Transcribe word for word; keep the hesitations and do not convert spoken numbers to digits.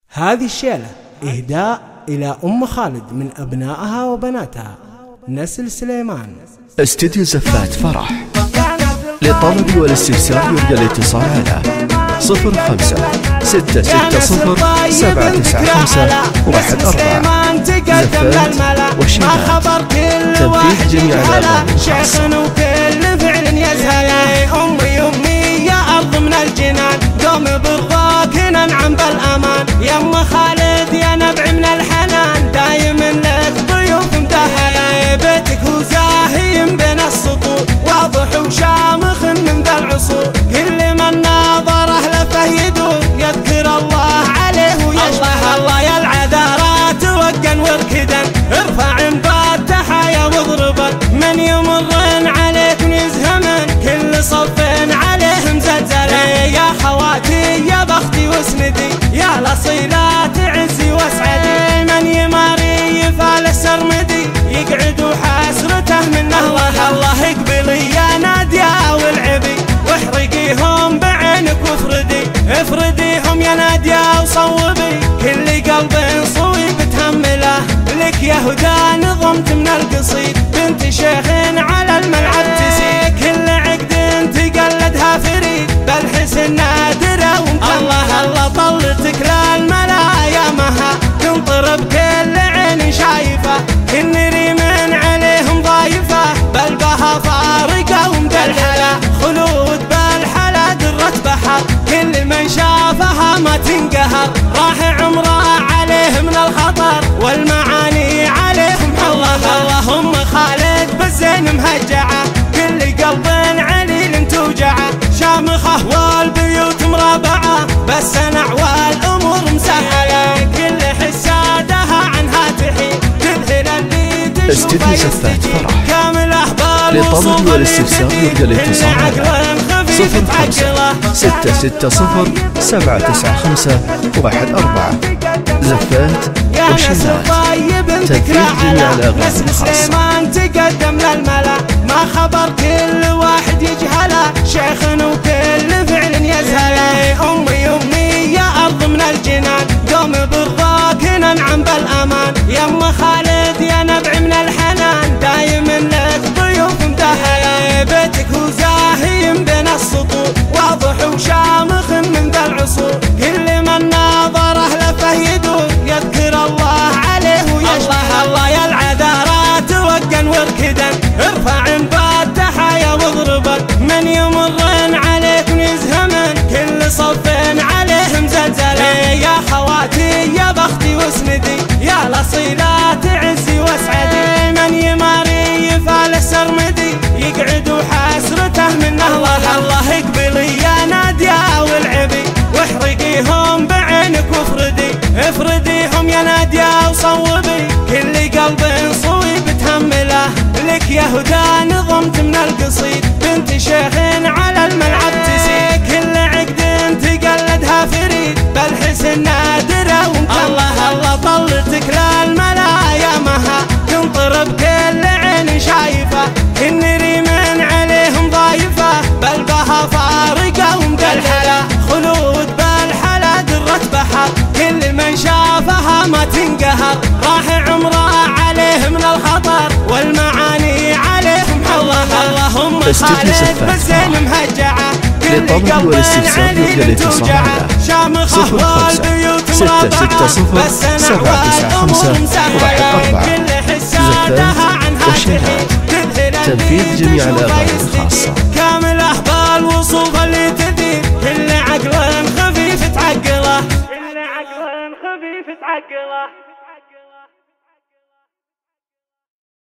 هذه الشيلة إهداء إلى أم خالد من أبنائها وبناتها نسل سليمان. استديو زفات فرح. للطلب والاستفسار يرجى الاتصال على صفر خمسة ستة ستة صفر سبعة تسعة خمسة واحد أربعة. زفات وشيلات تنفيذ جميع الأغاني الخاصة. وكل فعل يزهل. أمي أمي يا أرض من الجنان، قوم برضاك ننعم بالأمان. يم خالد يا نبع من الحنان، دايم لك ضيوف مدهلة. بيتك هو زاهي بين السطور، واضح وشامخ من ذا العصور. كل من ناظره لفه يدور، يذكر الله عليه ويشبه. الله يا العذارى توقن واركدا، ارفع انبات تحايا واضربا. من يمرن عليك يزهمن، كل صف عليهم زلزلة. يا خواتي يا بختي واسندي، يا لصيلات عزي واسعدي. من يماري يفال السرمدي، يقعد وحسرته من الله. الله يقبلي يا نادية والعبي، واحرقيهم بعينك وافردي. افرديهم يا نادية وصوبي، كل قلب صويب تهمله. لك يا هدى نظمت من القصيد، بنت شيخ على الملعب تسيد. كل عقد تقلدها فريد، بالحسن نادرة ومكملة. الله الله طلتك للملا يا مها، تنطر بكل عين شايفة. كل ريمن عليهم ضايفة، بل بها فارقة ومدلحلة. خلود بالحلا درة بحر، كل من شافها ما تنقهر. راح عمره عليه من الخطر، والمعاني عليهم الله. اللهم خالد بالزين مهجعة، كل قلب عليل توجعه. شامخه والبيوت مربعة، بس نعوى الأمور مسهلة. كل حسادها عنها تحيل، تذهل اللي تشوفه. استديو زفات فرح. كامل أهبال للطلب والاستفسار يرجى الاتصال على صفر خمسة ستة ستة صفر سبعة تسعة خمسة واحد أربعة. زفات وشيلات تنفيذ جميع الأغاني الخاصة. تقدم للملا، ما خبر كل واحد يجهله. شيخ وكل فعل يزهله. أمي أمي يا أرض من الجنان، قوم برضاك ننعم بالأمان. يم خالد يا نبع من الحنان، دايم لك ضيوف مدهلة. بيتك هو زاهي بين السطور، واضح وشامخ من ذا العصور. كل من ناظره لفه يدور، يذكر الله عليه ويشبه. الله يا العذارى توقن واركدا، ارفع انبات تحايا واضربا. من يمرن عليك يزهمن، كل صف عليهم زلزلة. يا خواتي يا بختي واسندي، يا لصيلات عزي واسعدي. من يماري يفال السرمدي، يقعد وحسرته من الله. الله يقبلي يا نادية والعبي، واحرقيهم بعينك وافردي. افرديهم يا نادية وصوبي، كل قلب صويب تهمله. لك يا هدى نظمت من القصيد، بنت شيخ على الملعب تسيد. كل عقد تقلدها فريد، بالحسن نادرة ومكملة. الله الله طلتك للملا يا مها، تنطر بكل عين شايفة. كل ريمن عليهم ضايفة، بل بها فارقة ومدلحلة. خلود بالحلا درة بحر، كل من شافها ما تنقهر. راح عمره عليه من الخطر، والمعاني عليهم الله. اللهم خالد بالزين مهجعة، كل قلب عليل توجعه. شامخه والبيوت مربعة، بس نعوى الأمور مسهلة. كل حسادها عنها تحيل، تنفيذ جميع الأغاني الخاصة. كامل أهبال وصوف اللي تدير، كل عقل خفيف تعقله. كل عقل خفيف تعقله.